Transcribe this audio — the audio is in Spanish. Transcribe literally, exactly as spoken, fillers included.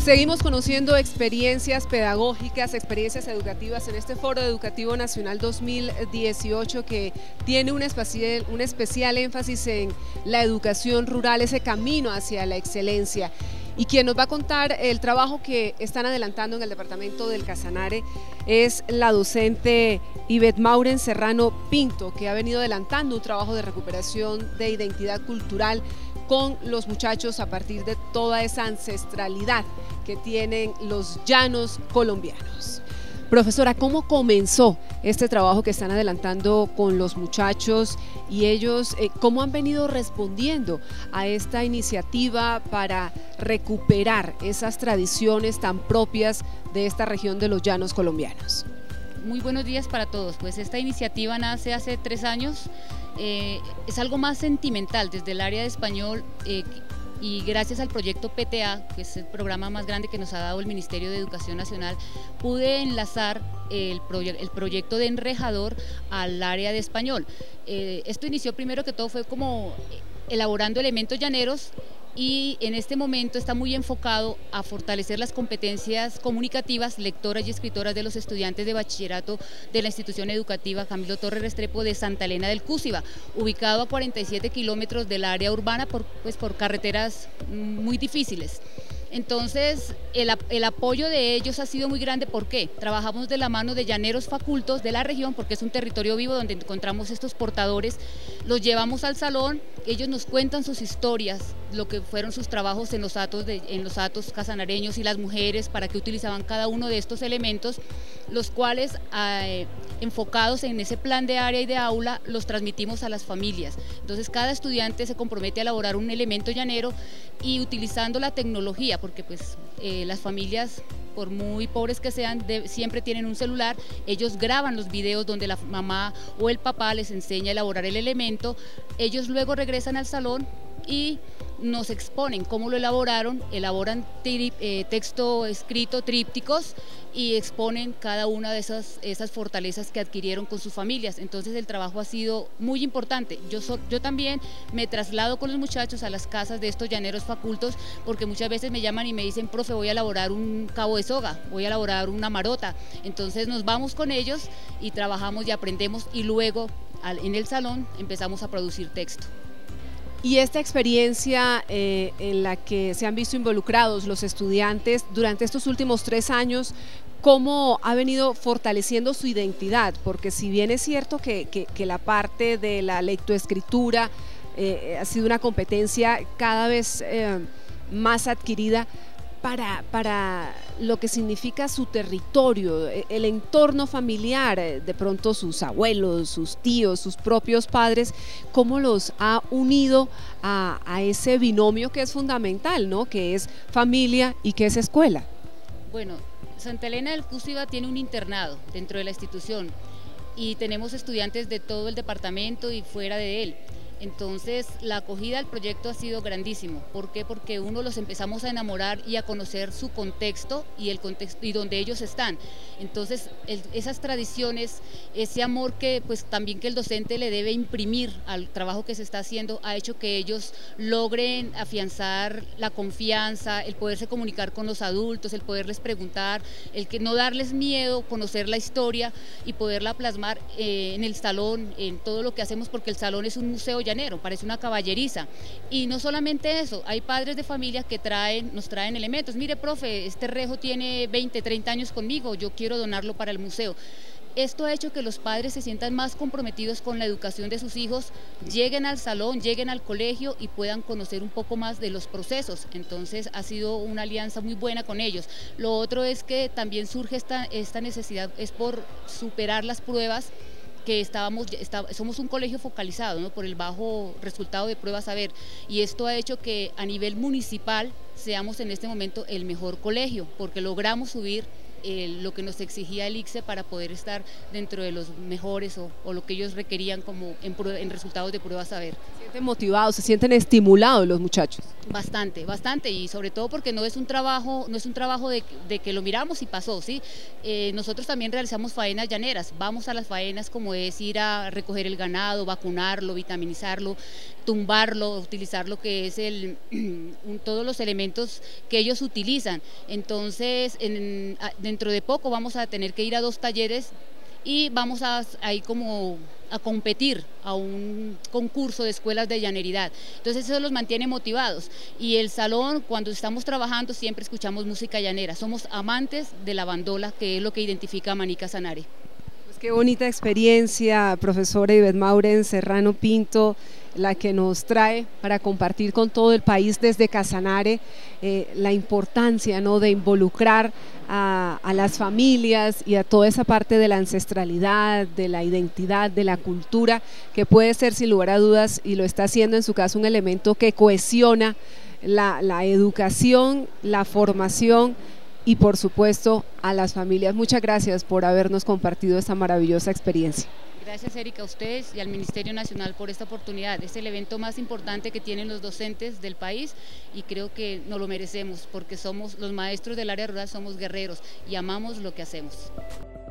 Seguimos conociendo experiencias pedagógicas, experiencias educativas en este Foro Educativo Nacional dos mil dieciocho que tiene un especial, un especial énfasis en la educación rural, ese camino hacia la excelencia. Y quien nos va a contar el trabajo que están adelantando en el departamento del Casanare es la docente Ivette Mauren Serrano Pinto, que ha venido adelantando un trabajo de recuperación de identidad cultural con los muchachos a partir de toda esa ancestralidad que tienen los llanos colombianos. Profesora, ¿cómo comenzó este trabajo que están adelantando con los muchachos y ellos eh, cómo han venido respondiendo a esta iniciativa para recuperar esas tradiciones tan propias de esta región de los llanos colombianos? Muy buenos días para todos. Pues esta iniciativa nace hace tres años, eh, es algo más sentimental desde el área de español eh, y gracias al proyecto P T A, que es el programa más grande que nos ha dado el Ministerio de Educación Nacional, pude enlazar el, proye el proyecto de Enrejador al área de español. Eh, esto inició primero que todo fue como elaborando elementos llaneros, y en este momento está muy enfocado a fortalecer las competencias comunicativas, lectoras y escritoras de los estudiantes de bachillerato de la institución educativa Camilo Torres Restrepo de Santa Elena del Cúsiba, ubicado a cuarenta y siete kilómetros del área urbana por, pues, por carreteras muy difíciles. Entonces, el, el apoyo de ellos ha sido muy grande. ¿Por qué? Trabajamos de la mano de llaneros facultos de la región, porque es un territorio vivo donde encontramos estos portadores, los llevamos al salón, ellos nos cuentan sus historias, lo que fueron sus trabajos en los hatos, de, en los hatos casanareños y las mujeres, para qué utilizaban cada uno de estos elementos, los cuales eh, enfocados en ese plan de área y de aula los transmitimos a las familias. Entonces cada estudiante se compromete a elaborar un elemento llanero y utilizando la tecnología, porque pues eh, las familias, por muy pobres que sean, de, siempre tienen un celular, ellos graban los videos donde la mamá o el papá les enseña a elaborar el elemento, ellos luego regresan al salón y nos exponen cómo lo elaboraron, elaboran tri, eh, texto escrito, trípticos, y exponen cada una de esas, esas fortalezas que adquirieron con sus familias. Entonces el trabajo ha sido muy importante. Yo, so, yo también me traslado con los muchachos a las casas de estos llaneros facultos, porque muchas veces me llaman y me dicen: profe, voy a elaborar un cabo de soga, voy a elaborar una marota. Entonces nos vamos con ellos y trabajamos y aprendemos, y luego al, en el salón empezamos a producir texto. Y esta experiencia eh, en la que se han visto involucrados los estudiantes durante estos últimos tres años, ¿cómo ha venido fortaleciendo su identidad? Porque si bien es cierto que, que, que la parte de la lectoescritura eh, ha sido una competencia cada vez eh, más adquirida, Para, para lo que significa su territorio, el entorno familiar, de pronto sus abuelos, sus tíos, sus propios padres, ¿cómo los ha unido a, a ese binomio que es fundamental, ¿no? Que es familia y que es escuela? Bueno, Santa Elena del Cúsiba tiene un internado dentro de la institución y tenemos estudiantes de todo el departamento y fuera de él. Entonces la acogida al proyecto ha sido grandísimo. ¿Por qué? Porque uno los empezamos a enamorar y a conocer su contexto y el contexto y donde ellos están. Entonces el, esas tradiciones, ese amor que pues también que el docente le debe imprimir al trabajo que se está haciendo, ha hecho que ellos logren afianzar la confianza, el poderse comunicar con los adultos, el poderles preguntar, el que no darles miedo, conocer la historia y poderla plasmar eh, en el salón, en todo lo que hacemos, porque el salón es un museo ya parece una caballeriza. Y no solamente eso, hay padres de familia que traen, nos traen elementos. Mire, profe, este rejo tiene veinte, treinta años conmigo, yo quiero donarlo para el museo. Esto ha hecho que los padres se sientan más comprometidos con la educación de sus hijos, lleguen al salón, lleguen al colegio y puedan conocer un poco más de los procesos. Entonces ha sido una alianza muy buena con ellos. Lo otro es que también surge esta, esta necesidad, es por superar las pruebas, que estábamos, está, somos un colegio focalizado, ¿no?, por el bajo resultado de pruebas saber, y esto ha hecho que a nivel municipal seamos en este momento el mejor colegio, porque logramos subir eh, lo que nos exigía el I C S E para poder estar dentro de los mejores o, o lo que ellos requerían como en, en resultados de pruebas saber. Se sienten motivados, se sienten estimulados los muchachos. Bastante, bastante, y sobre todo porque no es un trabajo, no es un trabajo de, de que lo miramos y pasó, ¿sí? Eh, nosotros también realizamos faenas llaneras, vamos a las faenas como es ir a recoger el ganado, vacunarlo, vitaminizarlo, tumbarlo, utilizar lo que es el, un, todos los elementos que ellos utilizan. Entonces, en, dentro de poco vamos a tener que ir a dos talleres y vamos a, a ir como a competir a un concurso de escuelas de llaneridad. Entonces eso los mantiene motivados, y el salón, cuando estamos trabajando, siempre escuchamos música llanera, somos amantes de la bandola, que es lo que identifica a Maní Casanare. Pues qué bonita experiencia, profesora Ivette Mauren Serrano Pinto, la que nos trae para compartir con todo el país desde Casanare eh, la importancia, ¿no?, de involucrar a, a las familias y a toda esa parte de la ancestralidad, de la identidad, de la cultura, que puede ser sin lugar a dudas, y lo está haciendo en su caso, un elemento que cohesiona la, la educación, la formación y por supuesto a las familias. Muchas gracias por habernos compartido esta maravillosa experiencia. Gracias, Erika, a ustedes y al Ministerio Nacional por esta oportunidad. Es el evento más importante que tienen los docentes del país y creo que nos lo merecemos, porque somos los maestros del área rural, somos guerreros y amamos lo que hacemos.